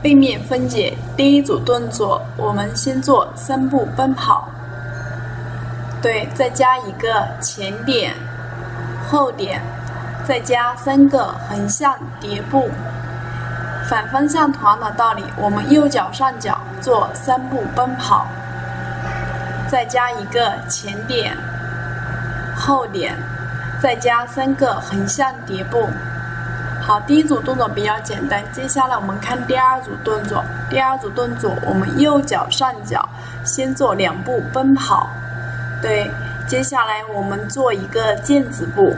背面分解。第一组动作，我们先做3步奔跑，对，再加一个前点、后点，再加3个横向叠步。反方向同样的道理，我们右脚上脚做3步奔跑，再加一个前点、后点，再加3个横向叠步。好，第一组动作比较简单，接下来我们看第二组动作。第二组动作，我们右脚上脚先做2步奔跑，对，接下来我们做一个毽子步。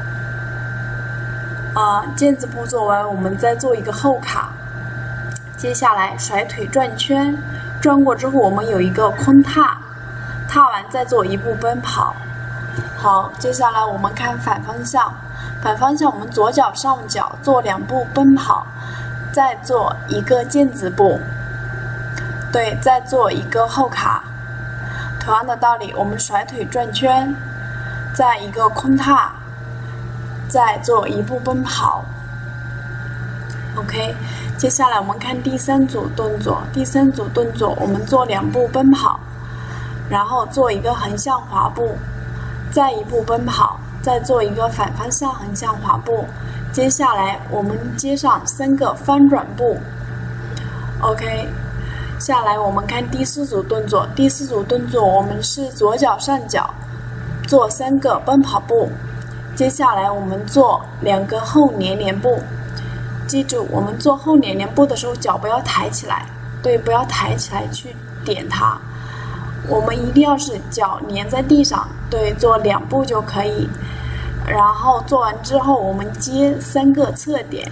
毽子步做完，我们再做一个后卡。接下来甩腿转圈，转过之后我们有一个空踏，踏完再做1步奔跑。好，接下来我们看反方向。反方向我们左脚上脚做2步奔跑，再做一个毽子步，对，再做一个后卡。同样的道理，我们甩腿转圈，再一个空踏，再做1步奔跑。OK， 接下来我们看第3组动作。第3组动作，我们做2步奔跑，然后做一个横向滑步，再1步奔跑。再做一个反方向横向滑步，接下来我们接上3个翻转步。OK， 下来我们看第4组动作。第4组动作我们是左脚上脚做3个奔跑步，接下来我们做2个后连连步。记住，我们做后连连步的时候，脚不要抬起来，对，不要抬起来去点它。我们一定要是脚连在地上，对，做2步就可以。然后做完之后，我们接3个侧点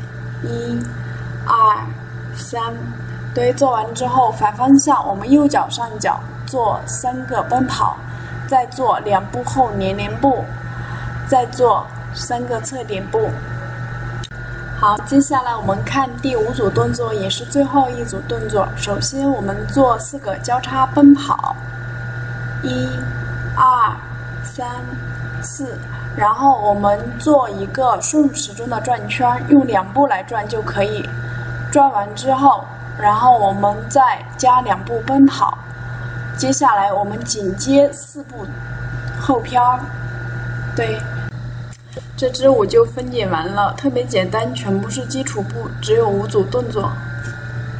，1、2、3，对，做完之后反方向，我们右脚上脚做3个奔跑，再做2步后连连步，再做3个侧点步。好，接下来我们看第5组动作，也是最后一组动作。首先我们做4个交叉奔跑，1、2、3、4，然后我们做一个顺时钟的转圈，用2步来转就可以。转完之后，然后我们再加2步奔跑。接下来我们紧接4步后飘，对。这支舞就分解完了，特别简单，全部是基础步，只有5组动作。